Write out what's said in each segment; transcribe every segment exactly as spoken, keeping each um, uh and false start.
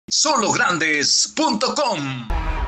solo grandes punto com.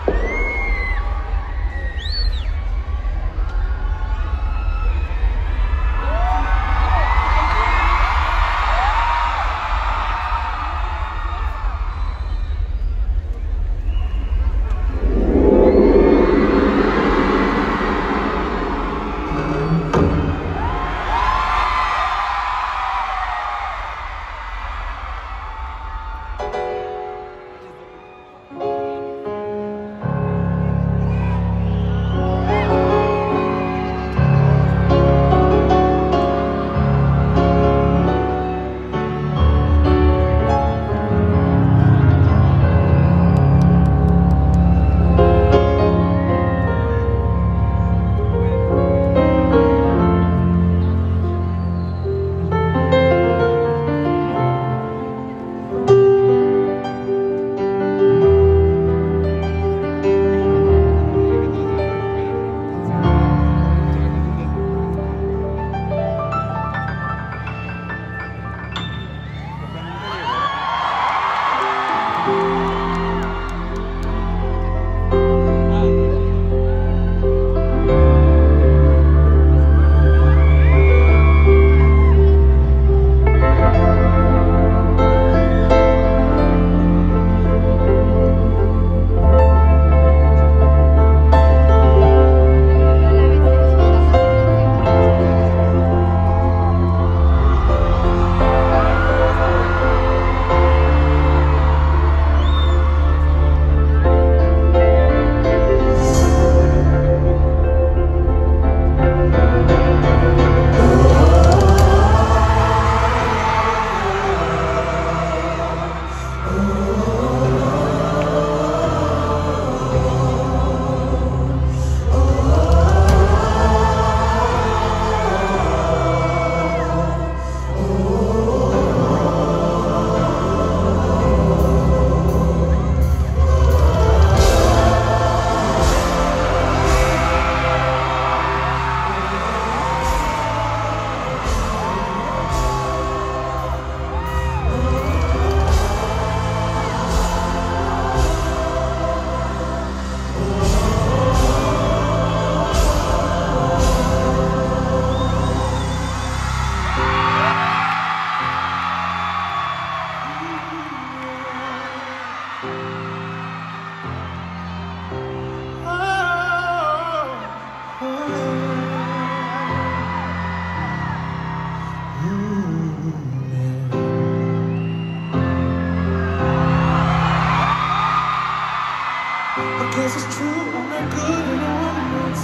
Cause it's true, I'm not good and I won't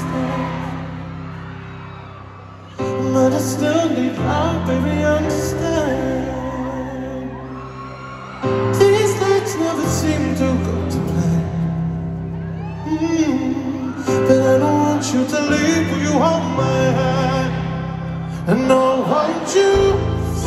stand. But I still need love, baby, understand. These nights never seem to go to plan. mm, But I don't want you to leave, will you hold my hand? And I want you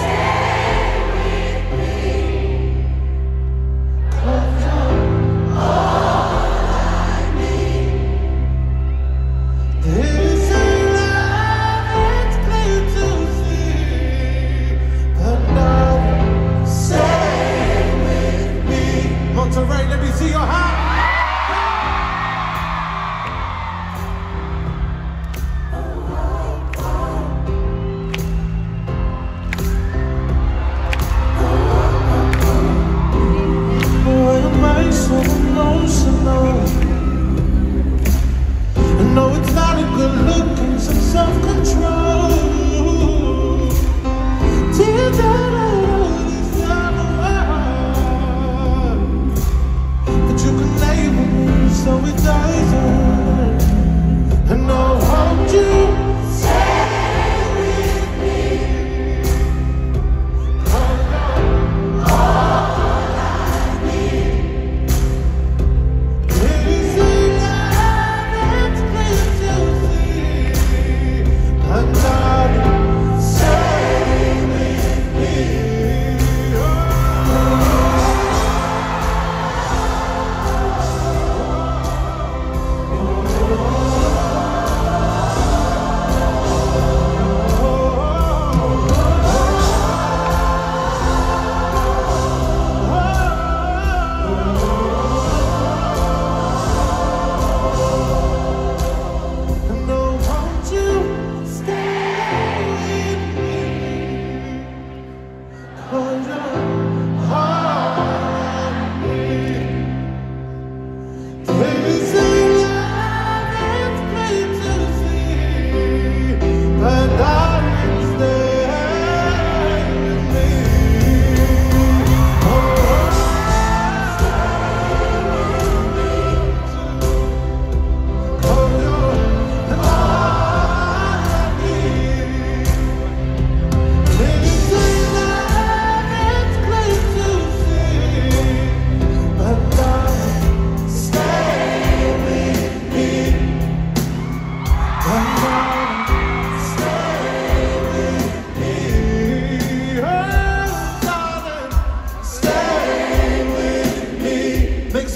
Monterey, let me see your hand. Why am I so emotional? I know it's not a good look and some self-control. Tears out all this time away. But you can label me so it doesn't. And I want you. I'm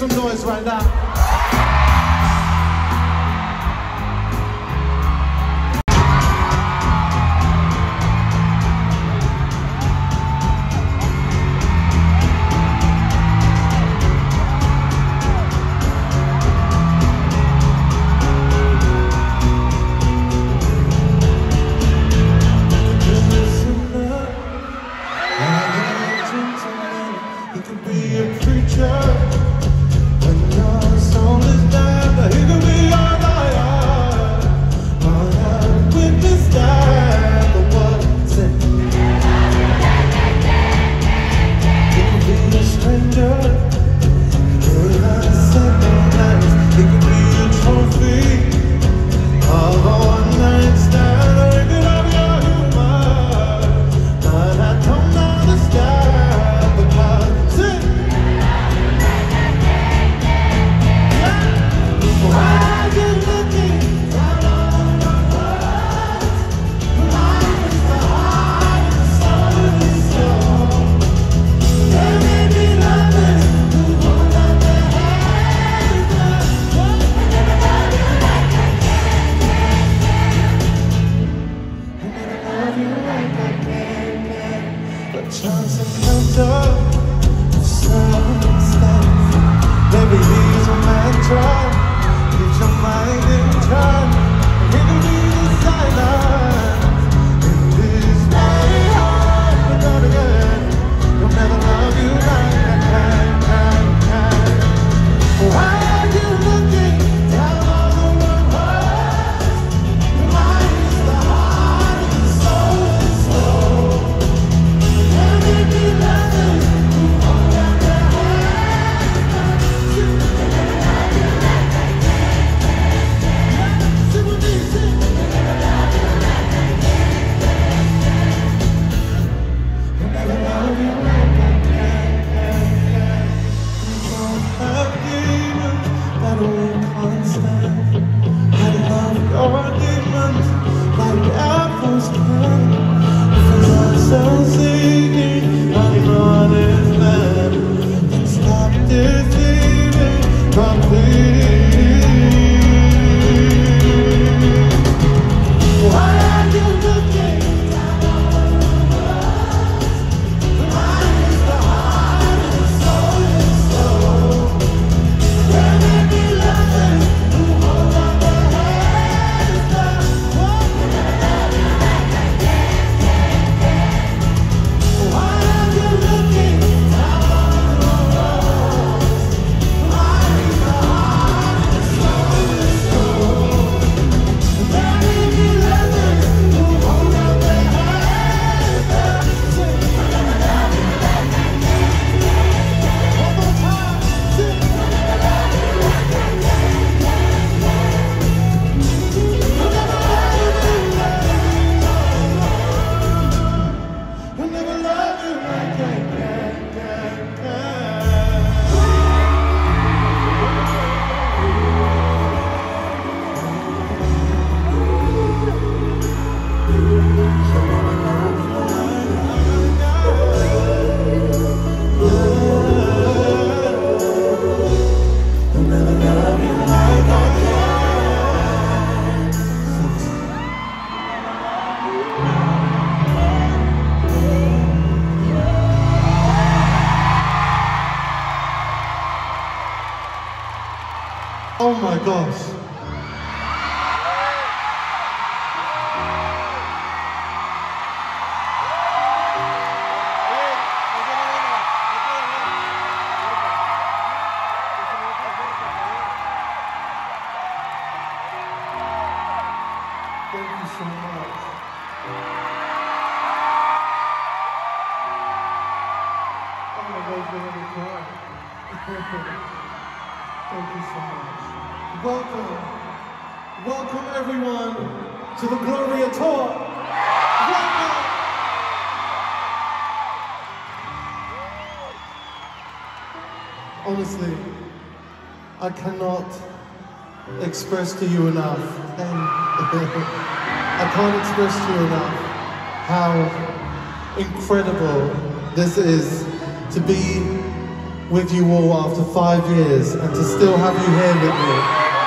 some noise right now. Oh my gosh. Thank you so much. Oh my gosh, you're gonna cry. Thank you so much. Welcome, welcome everyone to the Gloria Tour. Welcome. Honestly, I cannot express to you enough, and I can't express to you enough how incredible this is to be with you all after five years and to still have you here with me.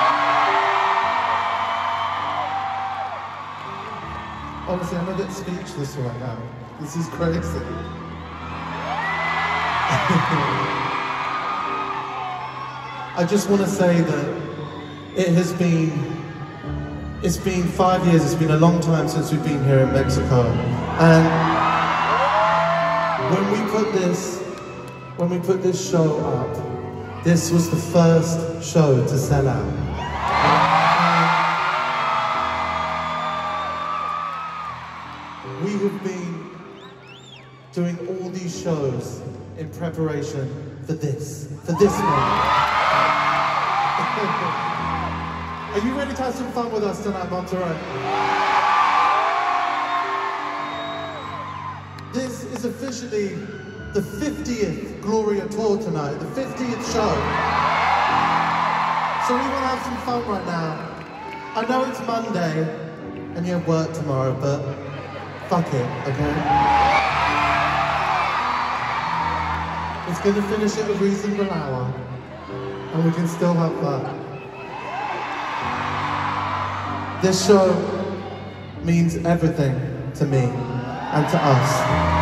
Honestly, I'm a bit speechless right now. This is crazy. I just want to say that it has been, it's been five years, it's been a long time since we've been here in Mexico. And when we put this, when we put this show up, this was the first show to sell out. We have been doing all these shows in preparation for this, for this moment. Are you ready to have some fun with us tonight, Monterrey? This is officially the fiftieth Gloria Tour tonight, the fiftieth show. So we want to have some fun right now. I know it's Monday and you have work tomorrow, but fuck it, okay? It's going to finish at a reasonable hour and we can still have fun. This show means everything to me and to us.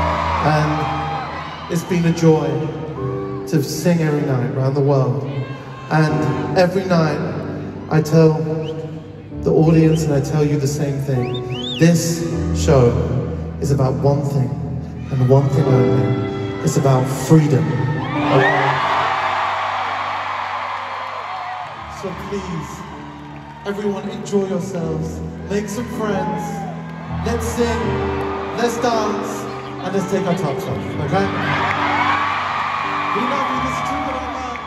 And it's been a joy to sing every night around the world. And every night I tell the audience and I tell you the same thing. This show is about one thing and one thing only. It's about freedom. So please, everyone enjoy yourselves, make some friends, let's sing, let's dance, and let's take our tops off, okay? We love you, this is True What I Love.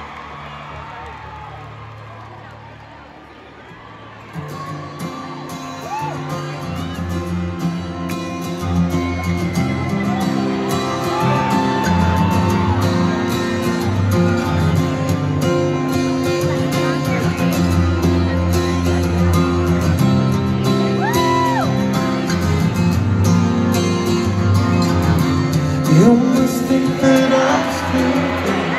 You must think that I'm stupid.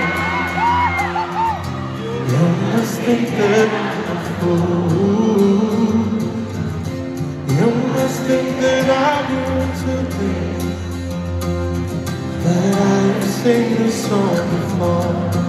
You must think that I'm a fool. You must think that I'm into me, that I've seen this song before.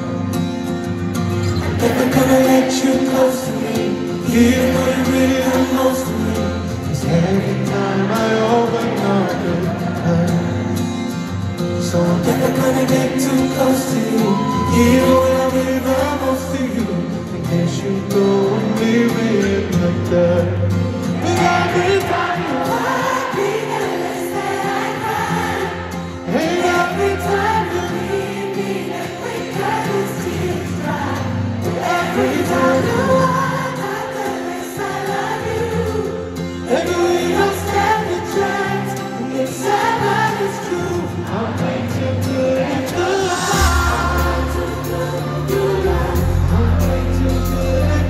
Never gonna let you close to me, even though you really are most to me. 'Cause every time I open up the door, so I'm never gonna get too close to you, even when I'm really very close to you. In case you go and leave me in the dirt. But every time you want me, the less that I cry. And every time you leave me, the quicker the tears dry. But every time you walk out, the less I love you. And we don't stand a chance, and it's sad but it's true. I'm way too good at goodbye. I'm way too good at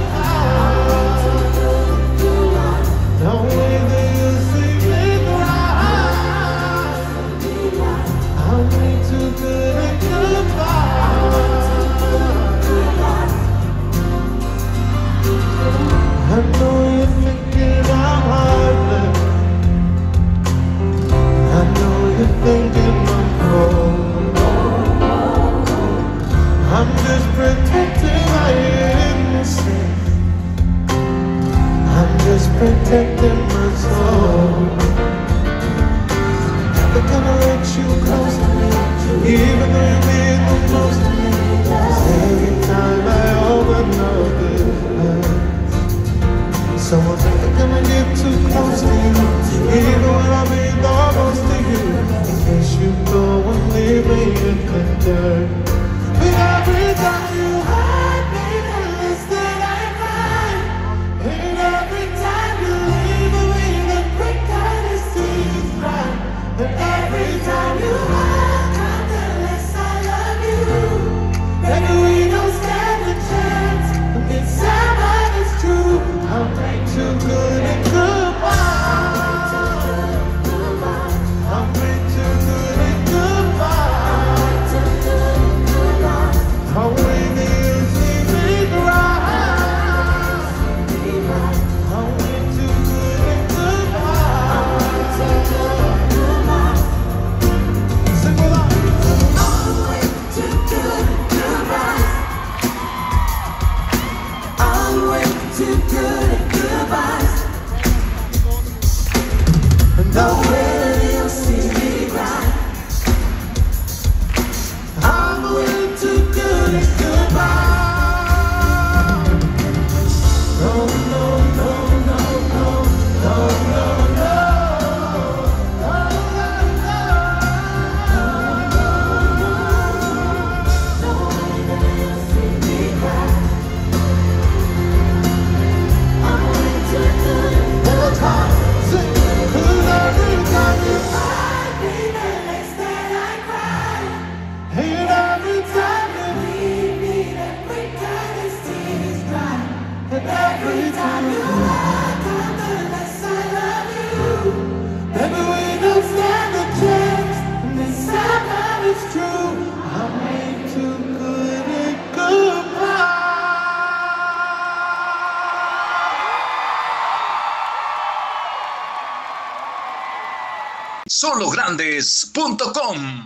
goodbye. Don't wait till you see me cry. I'm way too good at goodbye. I know you're thinking I'm heartless. I know you're thinking I'm cold. I'm just protecting my innocence. I'm just protecting my soul. Never gonna let you close to me, even though you mean the most to me. 'Cause every time I open up it hurts. So I'm never gonna get too close to you, even when I mean the most to you. In case you go and leave me in the dirt. But every time you hurt me, the less that I cry. And every time you leave me, the quicker the tears dry. But every time you walk out, the less I love you. time you walk on the left side of you, baby, we don't stand a chance. And this time that is true. I'm way too good at goodbye. solo grandes punto com